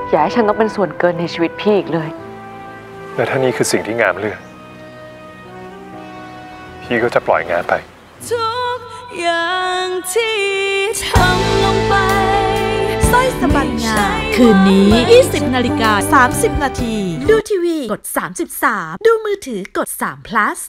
อย่าให้ฉันต้องเป็นส่วนเกินในชีวิตพี่อีกเลยและถ้านี่คือสิ่งที่งามเลือกพี่ก็จะปล่อยงานไปทุกอย่างที่ทำลงไปสร้อยสะบัดงาคืนนี้ 20:30 น.30 นาทีดูทีวีกด33ดูมือถือกด3 plus